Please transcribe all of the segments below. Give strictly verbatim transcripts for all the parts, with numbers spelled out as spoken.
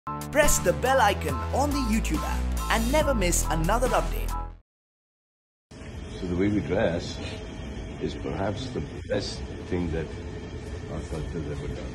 Press the bell icon on the YouTube app and never miss another update. So the way we dress is perhaps the best thing that our culture has ever done.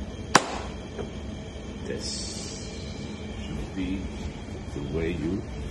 This should be the way you